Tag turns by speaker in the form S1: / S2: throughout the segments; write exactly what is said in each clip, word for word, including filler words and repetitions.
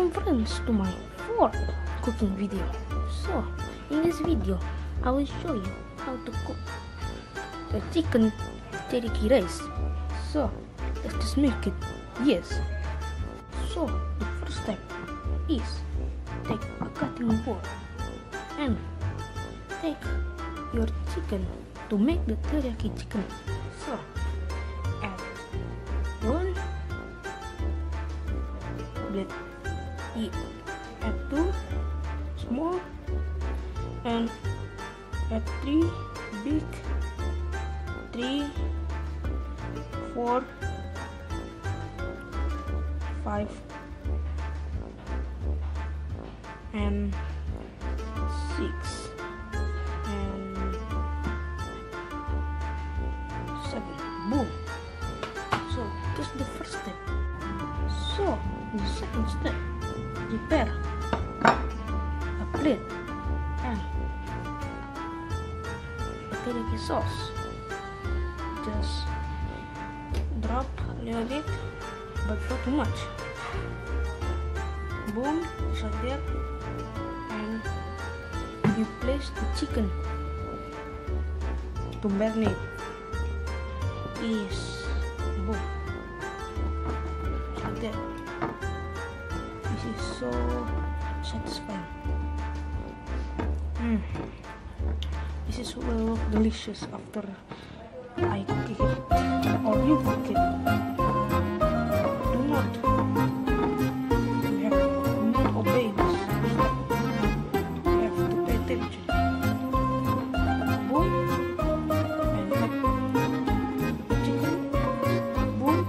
S1: Welcome friends to my fourth cooking video. So in this video I will show you how to cook the chicken teriyaki rice. So let's just make it. Yes. So the first step is take a cutting board and take your chicken to make the teriyaki chicken. So add one blade, add two small, and add three big, three, four, five, and six, and seven. Boom. So that's the first step. So the second step, prepare a plate and a teriyaki sauce. Just drop a little bit, but not too much. Boom, just like that, and you place the chicken to marinate. Yes, boom, just like that. This is so satisfying. Mm. This is well delicious after I cook it or you cook it. Do not you have to not obey this. You have to pay attention. Boom, and add chicken. Boom.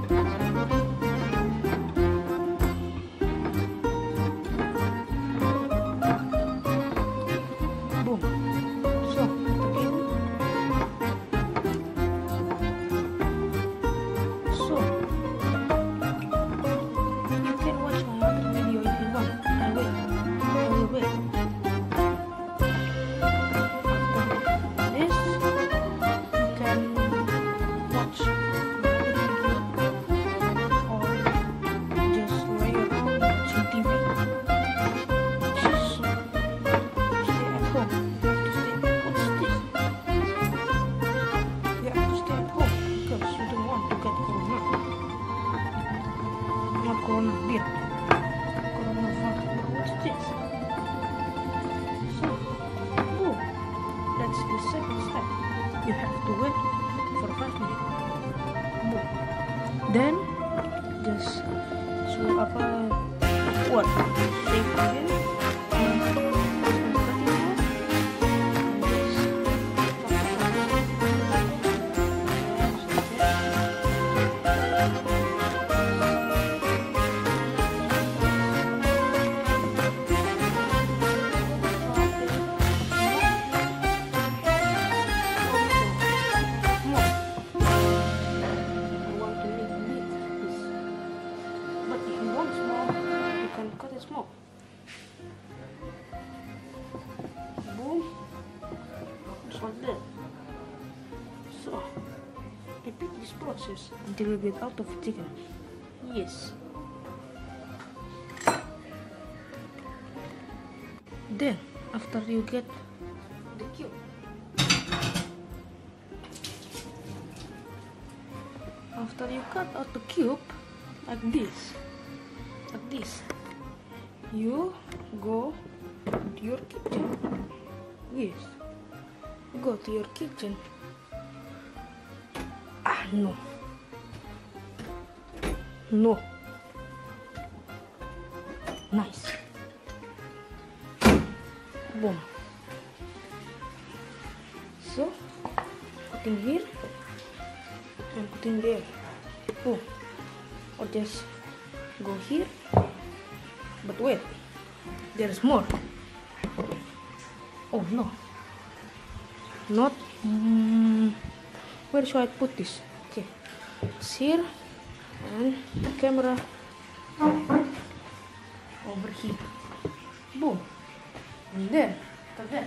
S1: Boom. So again. So you can watch my other video if you want. I will. I will wait. After this, you can watch my other video or just lay around watching T V. Just stay at home. You have to stay. What's this? You have to stay at home because you don't want to get corona. Not corona beer. Coronavirus. What's this? So, boom. That's the second step. You have to wait for five minutes. Boom. Then just swirl up a what? Shape again. And cutting board. And just cut it small. Boom. Just like that. So repeat this process until you get out of chicken. Yes. Then after you get the cube, after you cut out the cube like this, like this, you go to your kitchen. Yes, go to your kitchen. Ah, no, no, nice. Boom. So putting here and putting there. Boom. Or just go here. But wait, there's more. Oh no, not. Mm, where should I put this? Okay, it's here, and the camera over here. Boom, and then after that,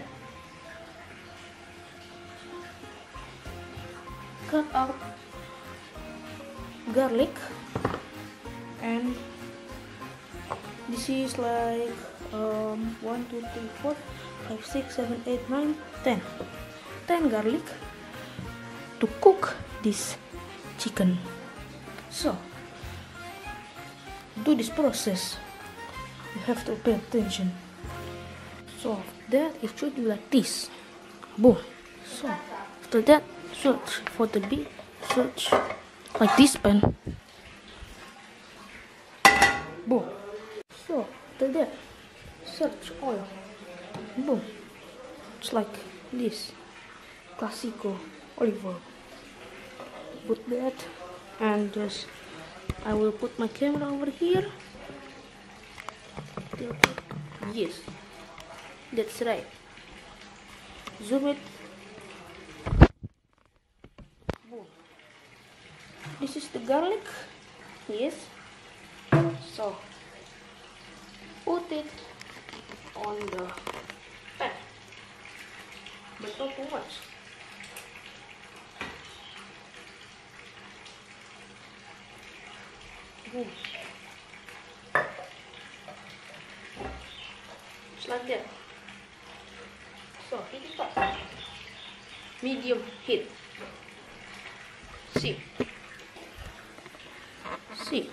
S1: cut out garlic and This is like um, one, two, three, four, five, six, seven, eight, nine, ten. ten garlic to cook this chicken. So, do this process. You have to pay attention. So, after that it should be like this. Boom. So, after that, search for the big search like this pen. Boom. So, after that, search oil. Boom. It's like this. Classico olive oil. Put that and just I will put my camera over here. Yes, that's right. Zoom it. Boom. This is the garlic. Yes. So put it on the pan, but not too much. Boom. Just like that. So heat it up. Medium heat. See. See.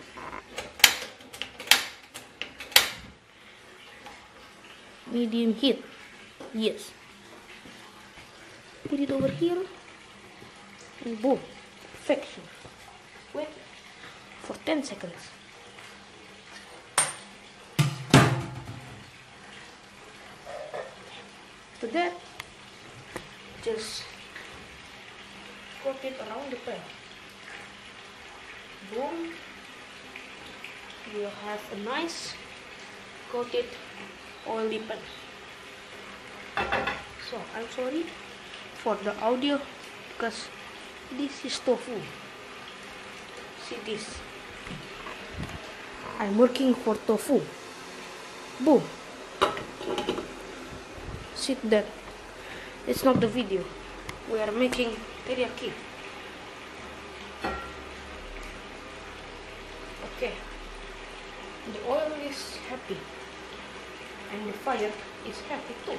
S1: Medium heat. Yes. Put it over here. And boom. Perfection. Wait for ten seconds. After that, just coat it around the pan. Boom. You have a nice coated oily pan. So I'm sorry for the audio because this is tofu. See this. I'm working for tofu. Boom. See that. It's not the video. We are making teriyaki. Okay. The oil is happy. And the fire is happy too.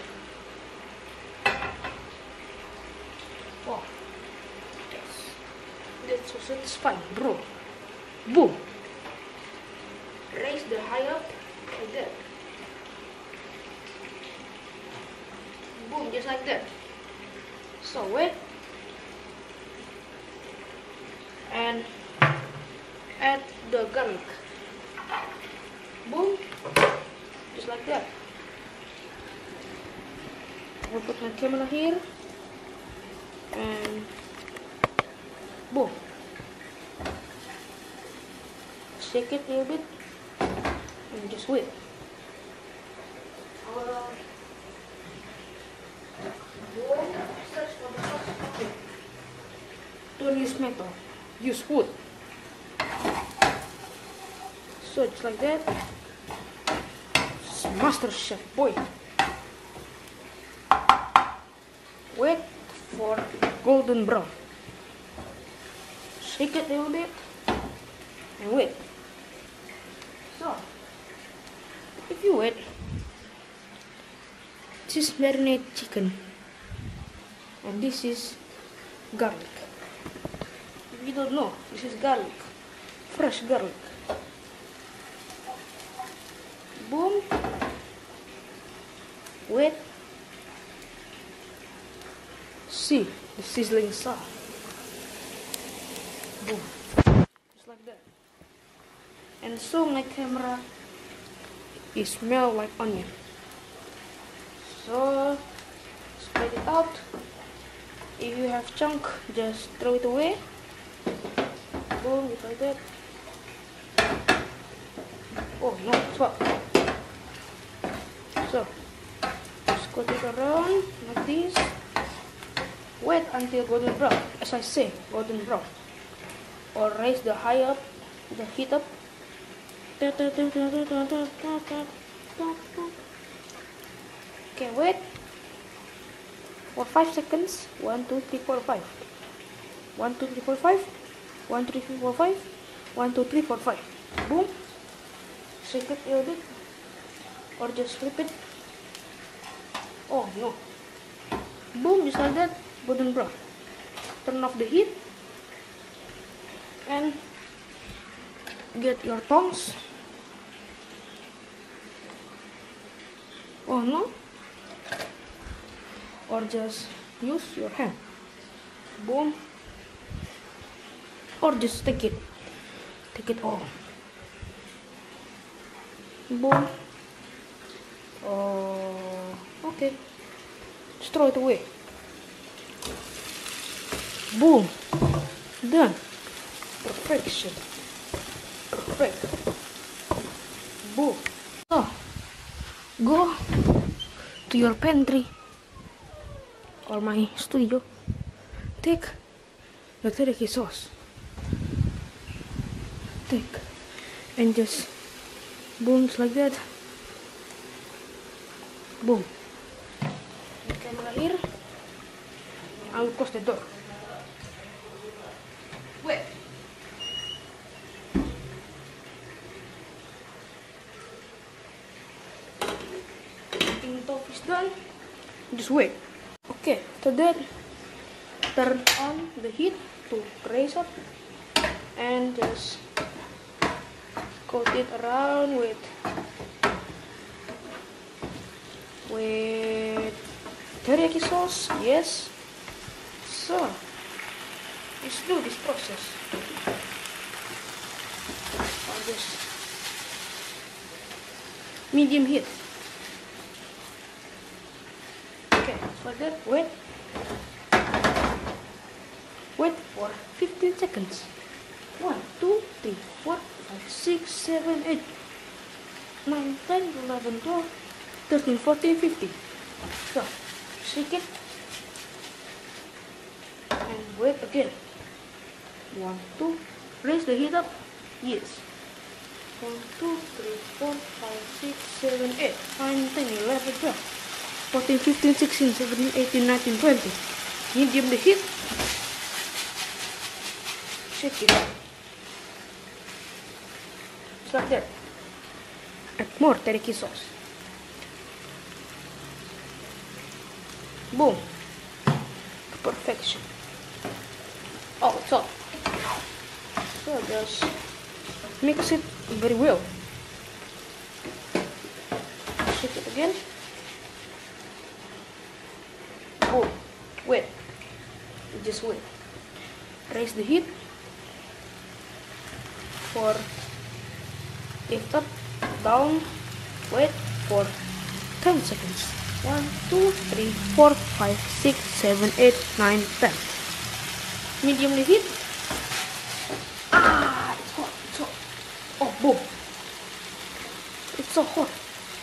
S1: Wow. Yes. That's so satisfying, bro. Boom. Raise the high up like that. Boom, just like that. So wait. And add the garlic. Boom. Just like that. I'll put my camera here. And boom. Shake it a little bit. And just wait. Uh, search for the sauce. Don't use metal. Use wood. So it's like that. It's Master Chef boy. Wait for golden brown. Shake it a little bit and wait. So if you wait, this is marinade chicken and this is garlic. If you don't know, this is garlic, fresh garlic. Boom. Wait. See the sizzling sound. Boom. Just like that. And so my camera it smells like onion. So spread it out. If you have chunk, just throw it away. Boom, just like that. Oh no, swap. So just coat it around like this. Wait until golden brown, as I say, golden brown. Or raise the high up, the heat up. Okay, wait for five seconds. One, two, three, four, five. One, two, three, four, five. One, two, three, four, five. One, two, three, four, five. Boom. Shake it a little bit. or just flip it. Oh no. Boom, just like that, golden brown. Turn off the heat and get your tongs. Oh no. Or just use your hand. Boom. Or just take it. Take it all. Boom. Oh, okay. Just throw it away. Boom. Done. Perfection. Perfect. Boom. So, go to your pantry or my studio. Take the teriyaki sauce. Take and just boom, just like that. Boom. The camera here. I will close the door. Wait. Cooking top is done. Just wait. Okay, after that, turn on the heat to raise up and just coat it around with with teriyaki sauce. Yes. So let's do this process. On this medium heat. Okay, for that, wait. Wait for fifteen seconds. one, two, three, four, five, six, seven, eight, nine, ten, eleven, twelve, thirteen, fourteen, fifteen. So, shake it. And wait again. one, two, raise the heat up. Yes. one, two, three, four, five, six, seven, eight, nine, ten, eleven, twelve, fourteen, fifteen, sixteen, seventeen, eighteen, nineteen, twenty. Medium the heat. Shake it. Just like that. Add more teriyaki sauce. Boom. Perfection. Oh, so so just mix it very well. Shake it again. Boom. Wait. Just wait. Raise the heat for lift up, down. Wait for ten seconds. one, two, three, four, five, six, seven, eight, nine, ten. Medium the heat. Ah, it's hot, it's hot. Oh, boom. It's so hot.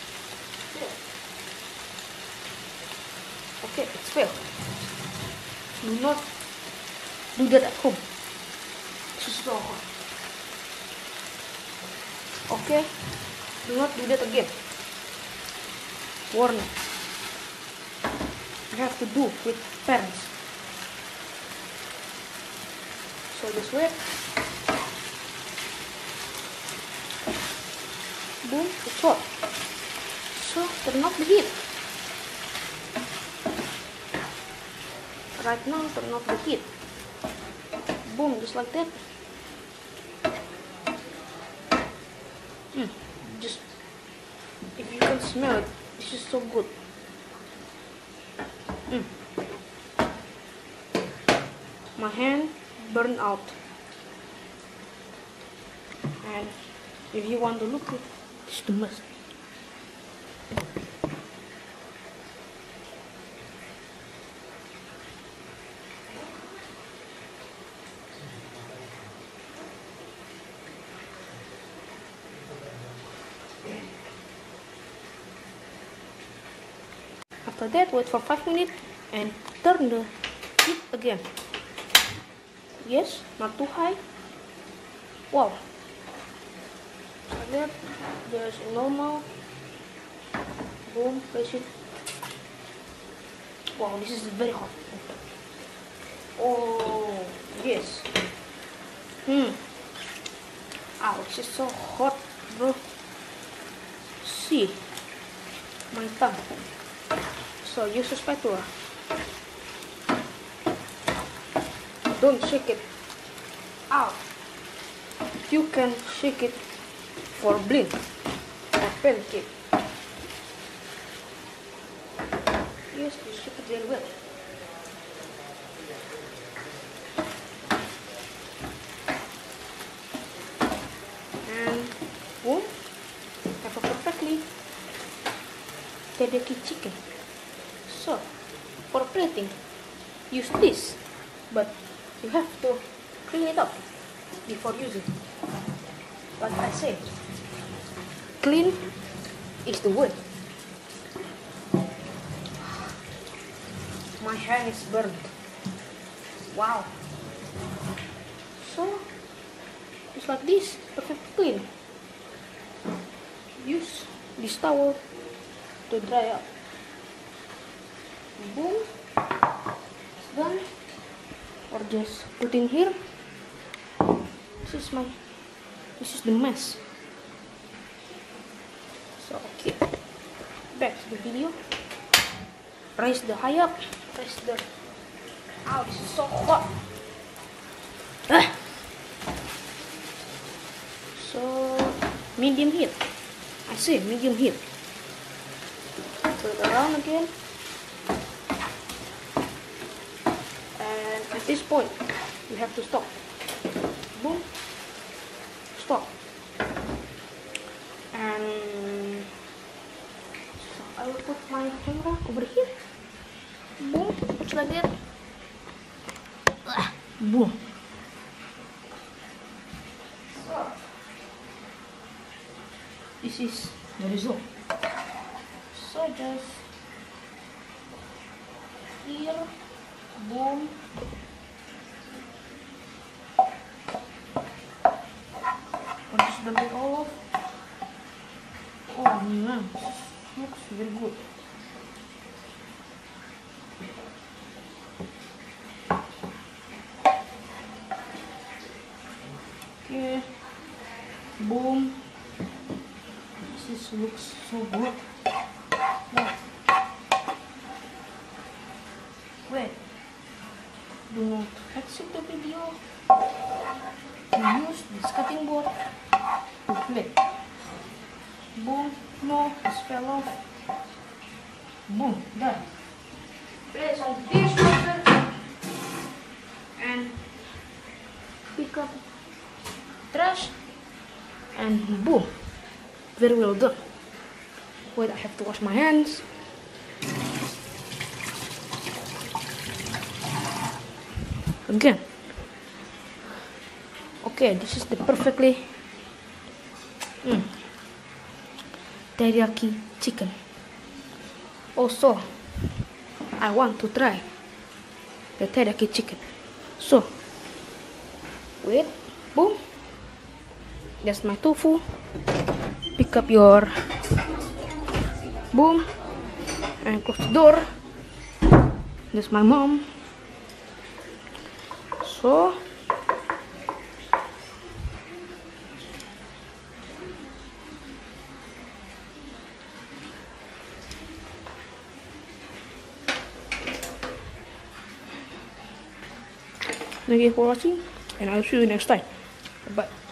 S1: Okay, it's failed. Do not do that at home. It's so hot. Okay, do not do that again. Warning. You have to do with parents. So just wait. Boom, it's hot. So turn off the heat. Right now, turn off the heat. Boom, just like that. Mm, just if you can smell it, it's just so good. Mm. My hand burned out, and if you want to look at it, it's too much. After that, wait for five minutes and turn the heat again. Yes, not too high. Wow. Like that, just normal. Boom, place it. Wow, this is very hot. Oh, yes. Hmm. Ouch, it's so hot, bro. See. my thumb. So use a spatula. Don't shake it out. You can shake it for blind or pancake. Yes, you shake it very well. And boom, have a perfectly teriyaki chicken. So for plating, use this, but you have to clean it up before using. Like I said, clean is the word. My hand is burned. Wow. So just like this, perfect clean. Use this towel to dry up. Boom. It's done. Or just put in here. This is my this is the mess. So okay, back to the video. Raise the high up. Raise the. Ow, this is so hot. Ah. So medium heat. I say medium heat. Turn it around again. And at this point, you have to stop. Boom. Stop. And so I will put my camera over here. Boom. Just like that. Ah, boom. So this is the result. So just here. Boom. Just the bit all off. Oh man, looks very good. Okay. Boom. This looks so good. Now, wait. Do not exit the video. Use this cutting board to plate. Boom. No, this fell off. Boom. Done. Place on dishwasher and pick up trash and boom. Very well done. Wait, I have to wash my hands. Again. Okay, this is the perfectly mm, teriyaki chicken. Also, I want to try the teriyaki chicken. So, wait, boom. That's my tofu. Pick up your boom and close the door. That's my mom. So thank you for watching, and I'll see you next time. Bye.